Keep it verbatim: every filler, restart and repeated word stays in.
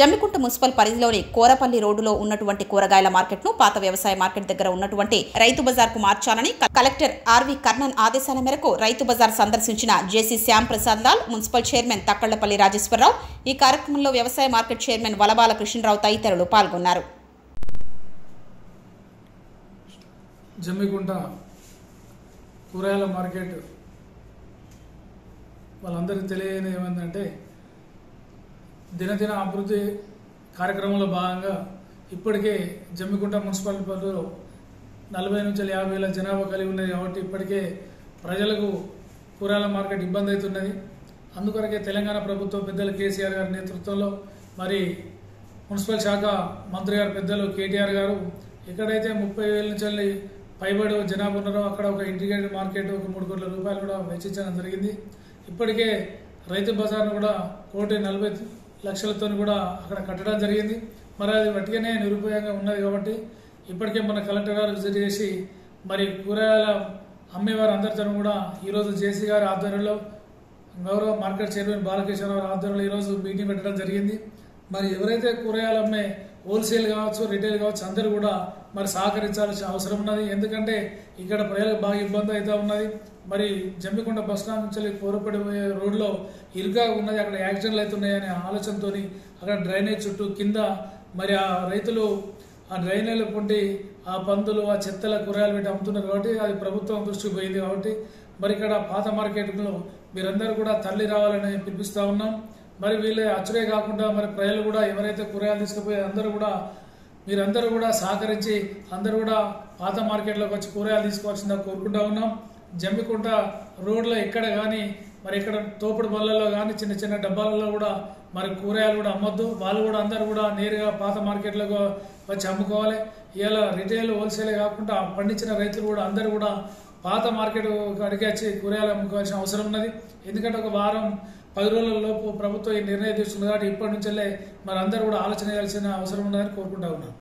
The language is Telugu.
జమ్మికుంట మున్సిపల్ పరిధిలోని కోరపల్లి రోడ్డులో ఉన్నటువంటి కూరగాయల మార్కెట్ ను పాత వ్యవసాయ మార్కెట్ దగ్గర ఉన్నటువంటి రైతు బజార్ కు మార్చాలని కలెక్టర్ ఆర్వి కర్ణన్ ఆదేశాల మేరకు రైతు బజార్ సందర్శించిన JC Shyam Prasad Lal, municipal chairman Takkallapalli Rajeswara Rao, ఈ కార్యక్రమంలో వ్యవసాయ మార్కెట్ చైర్మన్ వలబాల కృష్ణరావు తదితరులు పాల్గొన్నారు. జమ్మికుంట కూరగాయల మార్కెట్ వాళ్ళందరికీ తెలియని ఏమైందంటే దినదిన అభివృద్ధి కార్యక్రమంలో భాగంగా ఇప్పటికే జమ్మికుంట మున్సిపాలిటీ పరిధిలో నలభై నుంచి యాభై వేల జనాభా కలిగి ఉన్నది కాబట్టి ఇప్పటికే ప్రజలకు కూరగాయల మార్కెట్ ఇబ్బంది అవుతున్నది. అందుకొరకే తెలంగాణ ప్రభుత్వం పెద్దలు కేసీఆర్ గారి నేతృత్వంలో మరి మున్సిపల్ శాఖ మంత్రి గారు పెద్దలు కేటీఆర్ గారు ఎక్కడైతే ముప్పై వేల నుంచి పైబడి జనాభా ఉన్నారో అక్కడ ఒక ఇంటిగ్రేటెడ్ మార్కెట్ ఒక మూడు కోట్ల రూపాయలు కూడా వెచ్చించడం జరిగింది. ఇప్పటికే రైతు బజార్ను కూడా కోటి నలభై లక్షలతో కూడా అక్కడ కట్టడం జరిగింది. మరి అది వట్టిగానే నిరుపయోగంగా ఉన్నది కాబట్టి ఇప్పటికే మన కలెక్టర్ గారు విజిట్ చేసి మరి కూరగాయల అమ్మేవారు అందరితో కూడా ఈరోజు జేసీ గారి ఆధ్వర్యంలో గౌరవ మార్కెట్ చైర్మన్ బాలకృష్ణ గారి ఆధ్వర్యంలో ఈరోజు మీటింగ్ పెట్టడం జరిగింది. మరి ఎవరైతే కూరగాయలు అమ్మే హోల్సేల్ కావచ్చు, రిటైల్ కావచ్చు అందరూ కూడా మరి సహకరించాల్సిన అవసరం ఉన్నది. ఎందుకంటే ఇక్కడ ప్రజలకు బాగా ఇబ్బంది అవుతూ ఉన్నది. మరి జమ్మికుంట బస్ స్టాండ్ నుంచి కోరపడిపోయే రోడ్లో ఇరుగా ఉన్నది, అక్కడ యాక్సిడెంట్లు అవుతున్నాయనే ఆలోచనతో అక్కడ డ్రైనేజ్ చుట్టూ కింద మరి ఆ రైతులు ఆ డ్రైనేజ్లు పొంటి ఆ పందులు ఆ చెత్తల కూరగాయలు పెట్టి అమ్ముతున్నారు కాబట్టి అది ప్రభుత్వం దృష్టికి పోయింది. కాబట్టి మరి ఇక్కడ పాత మార్కెట్లో మీరందరూ కూడా తల్లి రావాలని పిలిపిస్తూ ఉన్నాం. మరి వీళ్ళే అచ్చుడే కాకుండా మరి ప్రజలు కూడా ఎవరైతే కూరగాయలు తీసుకుపోయే అందరూ కూడా మీరందరూ కూడా సహకరించి అందరూ కూడా పాత మార్కెట్లోకి వచ్చి కూరగాయలు తీసుకోవాల్సిందిగా కోరుకుంటా ఉన్నాం. జమ్మికుంట రోడ్లో ఎక్కడ కానీ మరి ఇక్కడ తోపుడు బళ్ళల్లో కానీ చిన్న చిన్న డబ్బాలలో కూడా మరి కూరగాయలు కూడా అమ్మొద్దు. వాళ్ళు కూడా అందరూ కూడా నేరుగా పాత మార్కెట్లకు వచ్చి అమ్ముకోవాలి. ఇలా రిటైల్ హోల్సేలే కాకుండా పండించిన రైతులు కూడా అందరూ కూడా పాత మార్కెట్ అడిగి వచ్చి కూరగాయలు అమ్ముకోవాల్సిన అవసరం ఉన్నది. ఎందుకంటే ఒక వారం పది రోజుల లోపు ప్రభుత్వం ఈ నిర్ణయం తీసుకుంది కాబట్టి ఇప్పటి నుంచే మరి అందరూ కూడా ఆలోచన చేయాల్సిన అవసరం ఉన్నదని కోరుకుంటా ఉన్నాం.